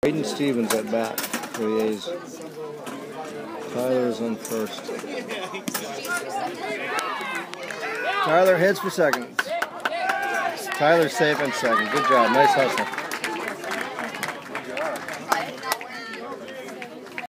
Hayden Stevens at bat for the A's. Tyler's on first. Tyler hits for second. Tyler's safe on second. Good job. Nice hustle.